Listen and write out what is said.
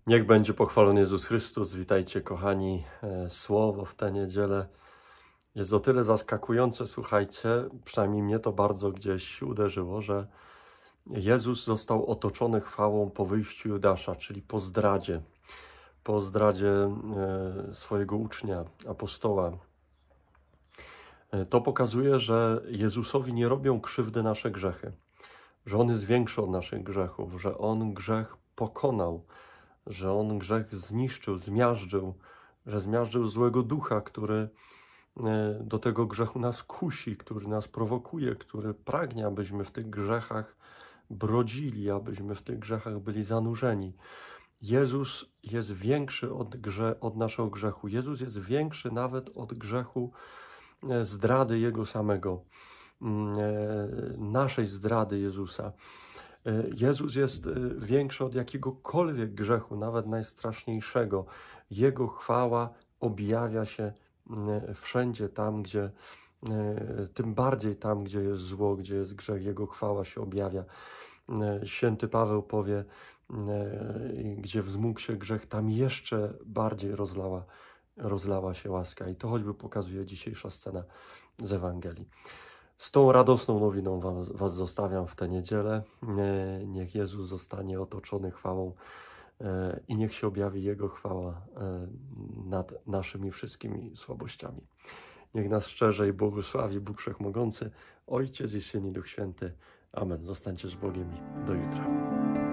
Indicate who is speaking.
Speaker 1: Niech będzie pochwalony Jezus Chrystus. Witajcie, kochani. Słowo w tę niedzielę jest o tyle zaskakujące, słuchajcie, przynajmniej mnie to bardzo gdzieś uderzyło, że Jezus został otoczony chwałą po wyjściu Judasza, czyli po zdradzie swojego ucznia, apostoła. To pokazuje, że Jezusowi nie robią krzywdy nasze grzechy, że On jest większy od naszych grzechów, że On grzech pokonał, że On grzech zniszczył, zmiażdżył, że zmiażdżył złego ducha, który do tego grzechu nas kusi, który nas prowokuje, który pragnie, abyśmy w tych grzechach brodzili, abyśmy w tych grzechach byli zanurzeni. Jezus jest większy od naszego grzechu. Jezus jest większy nawet od grzechu zdrady Jego samego, naszej zdrady Jezusa. Jezus jest większy od jakiegokolwiek grzechu, nawet najstraszniejszego. Jego chwała objawia się wszędzie tam, gdzie, tym bardziej tam, gdzie jest zło, gdzie jest grzech. Jego chwała się objawia. Święty Paweł powie, gdzie wzmógł się grzech, tam jeszcze bardziej rozlała się łaska. I to choćby pokazuje dzisiejsza scena z Ewangelii. Z tą radosną nowiną was zostawiam w tę niedzielę. Niech Jezus zostanie otoczony chwałą i niech się objawi Jego chwała nad naszymi wszystkimi słabościami. Niech nas szczerze i błogosławi Bóg Wszechmogący, Ojciec i Syn i Duch Święty. Amen. Zostańcie z Bogiem i do jutra.